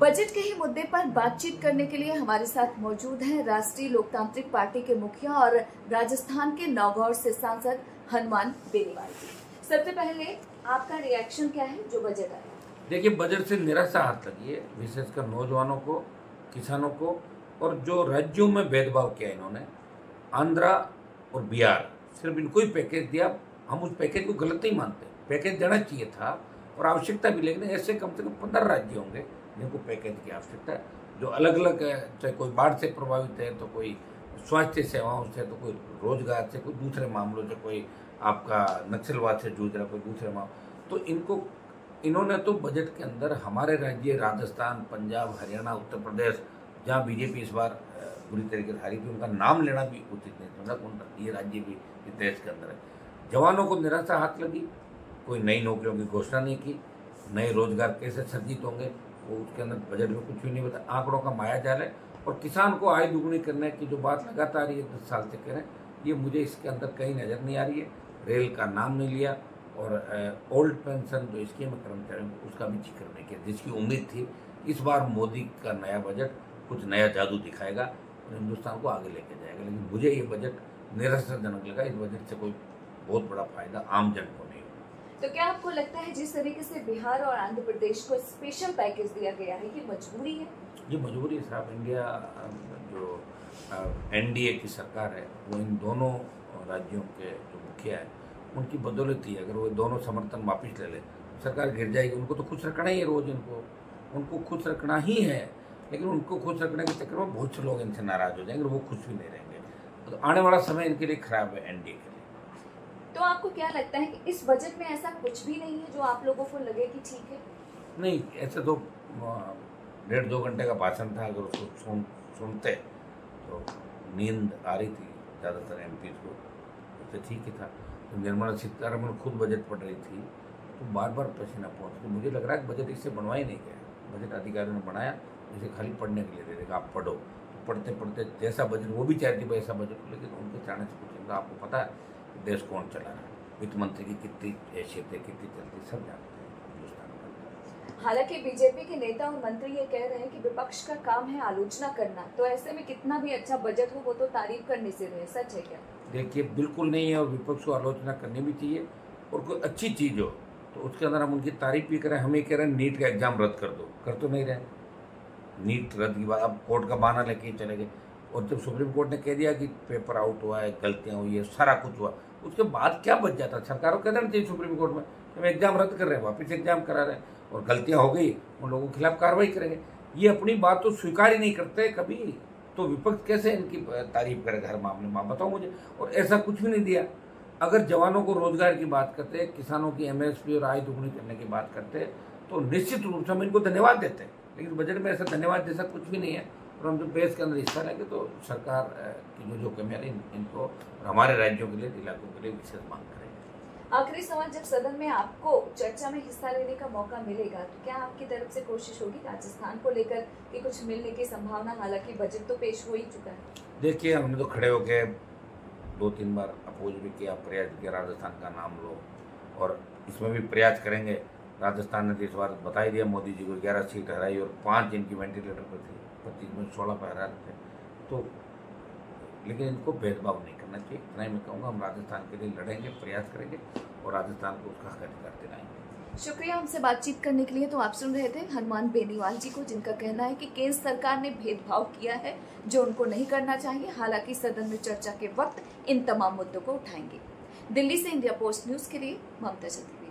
Budget के ही मुद्दे पर बातचीत करने के लिए हमारे साथ मौजूद हैं राष्ट्रीय लोकतांत्रिक पार्टी के मुखिया और राजस्थान के नागौर से सांसद हनुमान बेनीवाल जी। सबसे पहले आपका रिएक्शन क्या है जो बजट आया? देखिए, बजट से निराशा हाथ लगी है, विशेषकर नौजवानों को, किसानों को, और जो राज्यों में भेदभाव किया इन्होंने, आंध्रा और बिहार, सिर्फ इनको ही पैकेज दिया। हम उस पैकेज को गलत नहीं मानते, पैकेज देना चाहिए था और आवश्यकता भी, लेकिन ऐसे कम से कम 15 राज्य होंगे जिनको पैकेज की आवश्यकता है, जो अलग अलग है, चाहे कोई बाढ़ से प्रभावित है, तो कोई स्वास्थ्य सेवाओं से, तो कोई रोजगार से, कोई दूसरे मामलों से, कोई आपका नक्सलवाद से जूझ रहा, कोई दूसरे मामले। तो इन्होंने तो बजट के अंदर हमारे राज्य राजस्थान, पंजाब, हरियाणा, उत्तर प्रदेश, जहाँ बीजेपी इस बार बुरी तरीके से हारी थी, उनका नाम लेना भी उचित नहीं समझा। ये राज्य भी इस देश के अंदर है। जवानों को निराशा हाथ लगी, कोई नई नौकरियों की घोषणा नहीं की, नए रोजगार कैसे सर्जित होंगे वो उसके अंदर बजट में कुछ भी नहीं बता, आंकड़ों का माया जाल है। और किसान को आय दुगनी करने की जो बात लगातार ये 10 साल से कह रहे हैं, ये मुझे इसके अंदर कहीं नज़र नहीं आ रही है। रेल का नाम नहीं लिया और ओल्ड पेंशन जो स्कीम है कर्मचारियों को, उसका भी जिक्र नहीं किया, जिसकी उम्मीद थी इस बार मोदी का नया बजट कुछ नया जादू दिखाएगा और हिंदुस्तान को आगे लेके जाएगा। लेकिन मुझे ये बजट निराशाजनक लगा। इस बजट से कोई बहुत बड़ा फायदा आम जन को नहीं। तो क्या आपको लगता है जिस तरीके से बिहार और आंध्र प्रदेश को स्पेशल पैकेज दिया गया है, ये मजबूरी है? ये मजबूरी है साहब। इंडिया जो एनडीए की सरकार है, वो इन दोनों राज्यों के जो मुखिया है उनकी बदौलत ही है। अगर वो दोनों समर्थन वापस ले ले, सरकार गिर जाएगी। उनको तो खुश रखना ही है, रोज उनको खुश रखना ही है। लेकिन उनको खुश रखने के चक्कर में बहुत से लोग इनसे नाराज हो जाएंगे और वो खुश भी नहीं रहेंगे। तो आने वाला समय इनके लिए खराब है, एनडीए के लिए। तो आपको क्या लगता है कि इस बजट में ऐसा कुछ भी नहीं है जो आप लोगों को लगे कि ठीक है? नहीं, ऐसे तो 1.5-2 घंटे का भाषण था। अगर उसको सुनते तो नींद आ रही थी ज़्यादातर एमपी को, तो ठीक ही था। तो निर्मला सीतारमण खुद बजट पढ़ रही थी तो बार बार पसीना पहुँच। तो मुझे लग रहा है कि बजट इससे बनवा ही नहीं गया। बजट अधिकारियों ने बनाया, इसे खाली पढ़ने के लिए दे देगा, आप पढ़ो। तो पढ़ते पढ़ते जैसा बजट, वो भी चाहती भाई ऐसा बजट, लेकिन उनके चाहने से कुछ नहीं। आपको पता है देश कौन चला रहा है, वित्त मंत्री की कितनी हैसियत है, कितनी चलती, सब जानते हैं हिंदुस्तान में। हालांकि बीजेपी के नेता और मंत्री ये कह रहे हैं कि विपक्ष का काम है आलोचना करना, तो ऐसे में कितना भी अच्छा बजट हो वो तो तारीफ करने से रहे। सच है क्या? देखिए, बिल्कुल नहीं है। और विपक्ष को आलोचना करनी भी चाहिए। और कोई अच्छी चीज़ हो तो उसके अंदर हम उनकी तारीफ भी करें। हम ये कह रहे हैं नीट का एग्जाम रद्द कर दो, कर तो नहीं रहे। नीट रद्द की बात अब कोर्ट का बहाना लेके चले गए। और जब सुप्रीम कोर्ट ने कह दिया कि पेपर आउट हुआ है, गलतियाँ हुई है, सारा कुछ हुआ, उसके बाद क्या बच जाता? सरकार को कह देना चाहिए सुप्रीम कोर्ट में कि हम एग्जाम रद्द कर रहे हैं, वापस एग्जाम करा रहे हैं, और गलतियां हो गई उन लोगों के खिलाफ कार्रवाई करेंगे। ये अपनी बात तो स्वीकार ही नहीं करते कभी, तो विपक्ष कैसे इनकी तारीफ करेगा हर मामले में? बताओ मुझे। और ऐसा कुछ भी नहीं दिया। अगर जवानों को रोजगार की बात करते, किसानों की एमएसपी और आय दुगनी करने की बात करते, तो निश्चित रूप से हम इनको धन्यवाद देते हैं। लेकिन बजट में ऐसा धन्यवाद जैसा कुछ भी नहीं है। और हम जब बेस के अंदर हिस्सा लेंगे तो सरकार की जो कमियां इनको हमारे राज्यों के लिए, इलाकों के लिए विशेष मांग करेंगे। आखिरी सवाल, जब सदन में आपको चर्चा में हिस्सा लेने का मौका मिलेगा तो क्या आपकी तरफ से कोशिश होगी राजस्थान को लेकर कि कुछ मिलने की संभावना? हालांकि बजट तो पेश हो ही चुका है। देखिए, हमने तो खड़े होके 2-3 बार अपोज भी किया, प्रयास किया राजस्थान का नाम लो, और इसमें भी प्रयास करेंगे। राजस्थान ने तो इस बार बता ही दिया, मोदी जी को 11 सीट हराई और 5 इनकी वेंटिलेटर पर थी, 25 में 16 पर हरा थे। तो लेकिन इनको भेदभाव नहीं करना चाहिए, इतना ही मैं कहूँगा। हम राजस्थान के लिए लड़ेंगे, प्रयास करेंगे और राजस्थान को उसका हक अधिकार दिलाएंगे। शुक्रिया हमसे बातचीत करने के लिए। तो आप सुन रहे थे हनुमान बेनीवाल जी को, जिनका कहना है कि केंद्र सरकार ने भेदभाव किया है जो उनको नहीं करना चाहिए। हालांकि सदन में चर्चा के वक्त इन तमाम मुद्दों को उठाएंगे। दिल्ली से इंडिया पोस्ट न्यूज के लिए ममता चतुर्वेदी।